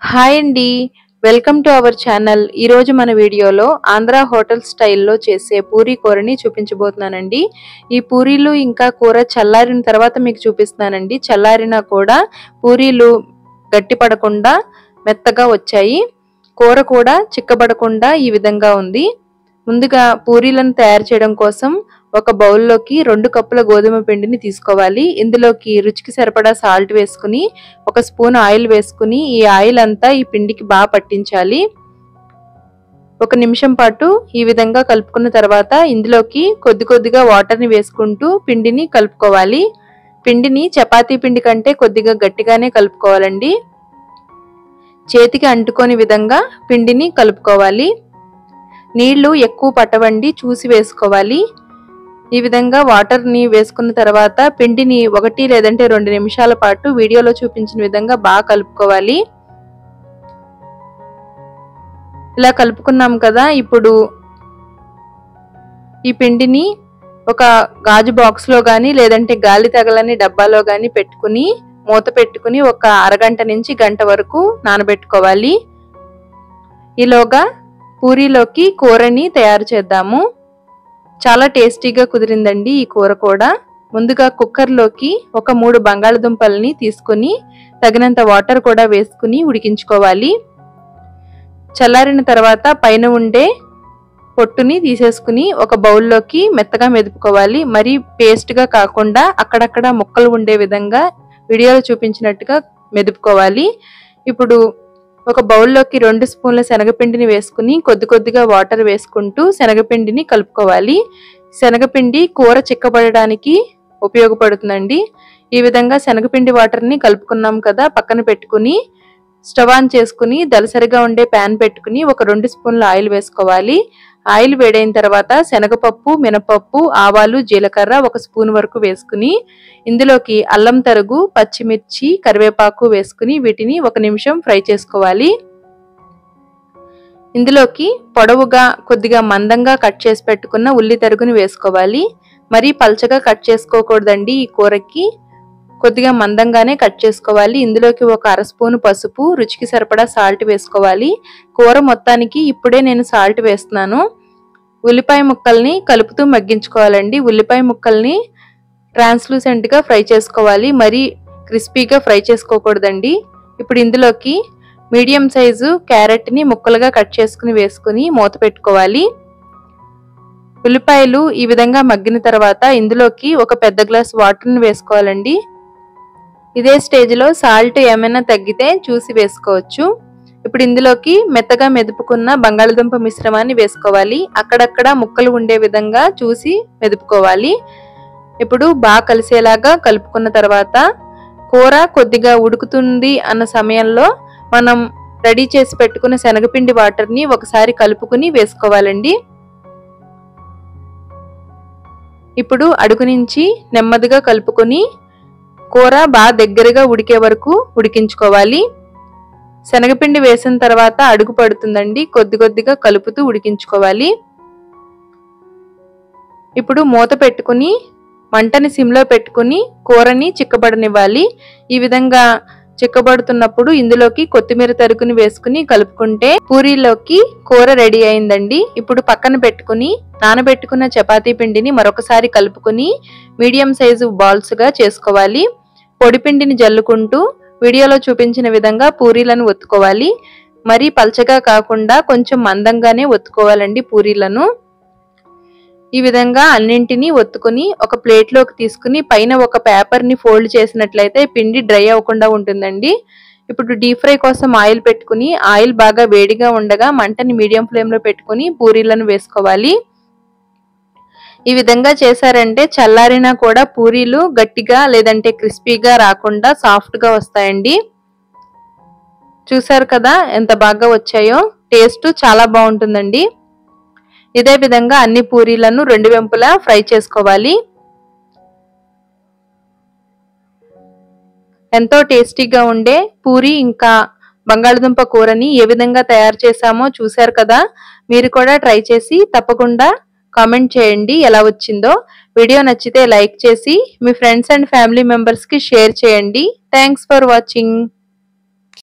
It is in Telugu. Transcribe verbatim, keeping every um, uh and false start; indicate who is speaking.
Speaker 1: హాయ్ అండి, వెల్కమ్ టు అవర్ ఛానల్. ఈరోజు మన వీడియోలో ఆంధ్ర హోటల్ స్టైల్లో చేసే పూరీ కూరని చూపించబోతున్నానండి. ఈ పూరీలు ఇంకా కూర చల్లారిన తర్వాత మీకు చూపిస్తున్నానండి. చల్లారినా కూడా పూరీలు గట్టిపడకుండా మెత్తగా వచ్చాయి. కూర కూడా చిక్కబడకుండా ఈ విధంగా ఉంది. ముందుగా పూరీలను తయారు చేయడం కోసం ఒక బౌల్లోకి రెండు కప్పుల గోధుమ పిండిని తీసుకోవాలి. ఇందులోకి రుచికి సరిపడా సాల్ట్ వేసుకుని ఒక స్పూన్ ఆయిల్ వేసుకుని ఈ ఆయిల్ అంతా ఈ పిండికి బాగా పట్టించాలి. ఒక నిమిషం పాటు ఈ విధంగా కలుపుకున్న తర్వాత ఇందులోకి కొద్ది కొద్దిగా వాటర్ని వేసుకుంటూ పిండిని కలుపుకోవాలి. పిండిని చపాతీ పిండి కంటే కొద్దిగా గట్టిగానే కలుపుకోవాలండి. చేతికి అంటుకోని విధంగా పిండిని కలుపుకోవాలి. నీళ్లు ఎక్కువ పట్టవండి, చూసి వేసుకోవాలి. ఈ విధంగా వాటర్ని వేసుకున్న తర్వాత పిండిని ఒకటి లేదంటే రెండు నిమిషాల పాటు వీడియోలో చూపించిన విధంగా బాగా కలుపుకోవాలి. ఇలా కలుపుకున్నాం కదా, ఇప్పుడు ఈ పిండిని ఒక గాజు బాక్స్లో కానీ లేదంటే గాలి తగలని డబ్బాలో కానీ పెట్టుకుని మూత పెట్టుకుని ఒక అరగంట నుంచి గంట వరకు నానబెట్టుకోవాలి. ఈలోగా పూరీలోకి కూరని తయారు చేద్దాము. చాలా టేస్టీగా కుదిరిందండి ఈ కూర కూడా. ముందుగా కుక్కర్లోకి ఒక మూడు బంగాళదుంపల్ని తీసుకుని తగినంత వాటర్ కూడా వేసుకుని ఉడికించుకోవాలి. చల్లారిన తర్వాత పైన ఉండే పొట్టుని తీసేసుకుని ఒక బౌల్లోకి మెత్తగా మెదుపుకోవాలి. మరి పేస్ట్గా కాకుండా అక్కడక్కడ ముక్కలు ఉండే విధంగా వీడియోలో చూపించినట్టుగా మెదుపుకోవాలి. ఇప్పుడు ఒక బౌల్లోకి రెండు స్పూన్ల శనగపిండిని వేసుకుని కొద్ది కొద్దిగా వాటర్ వేసుకుంటూ శనగపిండిని కలుపుకోవాలి. శనగపిండి కూర చిక్కబడడానికి ఉపయోగపడుతుందండి. ఈ విధంగా శనగపిండి వాటర్ని కలుపుకున్నాం కదా, పక్కన పెట్టుకుని స్టవ్ ఆన్ చేసుకుని దలసరిగా ఉండే ప్యాన్ పెట్టుకుని ఒక రెండు స్పూన్ల ఆయిల్ వేసుకోవాలి. ఆయిల్ వేడైన తర్వాత శనగపప్పు, మినపప్పు, ఆవాలు, జీలకర్ర ఒక స్పూన్ వరకు వేసుకుని ఇందులోకి అల్లం తరుగు, పచ్చిమిర్చి, కరివేపాకు వేసుకుని వీటిని ఒక నిమిషం ఫ్రై చేసుకోవాలి. ఇందులోకి పొడవుగా కొద్దిగా మందంగా కట్ చేసి పెట్టుకున్న ఉల్లి తరుగుని వేసుకోవాలి. మరి పల్చగా కట్ చేసుకోకూడదండి. ఈ కూరకి కొద్దిగా మందంగానే కట్ చేసుకోవాలి. ఇందులోకి ఒక అర స్పూను పసుపు, రుచికి సరిపడా సాల్ట్ వేసుకోవాలి. కూర మొత్తానికి ఇప్పుడే నేను సాల్ట్ వేస్తున్నాను. ఉల్లిపాయ ముక్కల్ని కలుపుతూ మగ్గించుకోవాలండి. ఉల్లిపాయ ముక్కల్ని ట్రాన్స్లూసెంట్గా ఫ్రై చేసుకోవాలి, మరి క్రిస్పీగా ఫ్రై చేసుకోకూడదండి. ఇప్పుడు ఇందులోకి మీడియం సైజు క్యారెట్ని ముక్కలుగా కట్ చేసుకుని వేసుకుని మూత పెట్టుకోవాలి. ఉల్లిపాయలు ఈ విధంగా మగ్గిన తర్వాత ఇందులోకి ఒక పెద్ద గ్లాస్ వాటర్ని వేసుకోవాలండి. ఇదే స్టేజ్లో సాల్ట్ ఏమైనా తగ్గితే చూసి వేసుకోవచ్చు. ఇప్పుడు ఇందులోకి మెత్తగా మెదుపుకున్న బంగాళదుంప మిశ్రమాన్ని వేసుకోవాలి. అక్కడక్కడ ముక్కలు ఉండే విధంగా చూసి మెదుపుకోవాలి. ఇప్పుడు బాగా కలిసేలాగా కలుపుకున్న తర్వాత కూర కొద్దిగా ఉడుకుతుంది అన్న సమయంలో మనం రెడీ చేసి పెట్టుకున్న శనగపిండి వాటర్ని ఒకసారి కలుపుకుని వేసుకోవాలండి. ఇప్పుడు అడుగు నుంచి నెమ్మదిగా కలుపుకొని కూర బాగా దగ్గరగా ఉడికే వరకు ఉడికించుకోవాలి. శనగపిండి వేసిన తర్వాత అడుగు పడుతుందండి, కొద్ది కొద్దిగా కలుపుతూ ఉడికించుకోవాలి. ఇప్పుడు మూత పెట్టుకుని మంటని సిమ్లో పెట్టుకుని కూరని చిక్కబడనివ్వాలి. ఈ విధంగా చిక్కబడుతున్నప్పుడు ఇందులోకి కొత్తిమీర తరుగుని వేసుకుని కలుపుకుంటే పూరీలోకి కూర రెడీ అయిందండి. ఇప్పుడు పక్కన పెట్టుకుని నానబెట్టుకున్న చపాతీ పిండిని మరొకసారి కలుపుకుని మీడియం సైజు బాల్స్ గా చేసుకోవాలి. పొడి పిండిని జల్లుకుంటూ వీడియోలో చూపించిన విధంగా పూరీలను ఒత్తుకోవాలి. మరి పల్చగా కాకుండా కొంచెం మందంగానే ఒత్తుకోవాలండి పూరీలను. ఈ విధంగా అన్నింటినీ ఒత్తుకుని ఒక ప్లేట్లోకి తీసుకుని పైన ఒక పేపర్ని ఫోల్డ్ చేసినట్లయితే పిండి డ్రై అవ్వకుండా ఉంటుందండి. ఇప్పుడు డీప్ ఫ్రై కోసం ఆయిల్ పెట్టుకుని ఆయిల్ బాగా వేడిగా ఉండగా మంటని మీడియం ఫ్లేమ్లో పెట్టుకుని పూరీలను వేసుకోవాలి. ఈ విధంగా చేశారంటే చల్లారినా కూడా పూరీలు గట్టిగా లేదంటే క్రిస్పీగా రాకుండా సాఫ్ట్గా వస్తాయండి. చూసారు కదా ఎంత బాగా వచ్చాయో. టేస్ట్ చాలా బాగుంటుందండి. ఇదే విధంగా అన్ని పూరీలను రెండు వెంపులా ఫ్రై చేసుకోవాలి. ఎంతో టేస్టీగా ఉండే పూరీ ఇంకా బంగాళదుంప కూరని ఏ విధంగా తయారు చేసామో చూసారు కదా. మీరు కూడా ట్రై చేసి తప్పకుండా కామెంట్ చేయండి ఎలా వచ్చిందో. వీడియో నచ్చితే లైక్ చేసి మీ ఫ్రెండ్స్ అండ్ ఫ్యామిలీ మెంబర్స్ కి షేర్ చేయండి. Thanks for watching.